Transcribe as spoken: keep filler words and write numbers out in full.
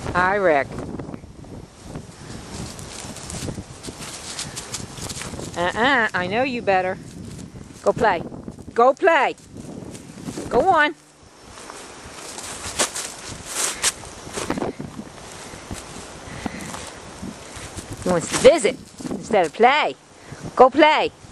Hi, Rick. Uh-uh, I know you better. Go play. Go play. Go on. He wants to visit instead of play. Go play.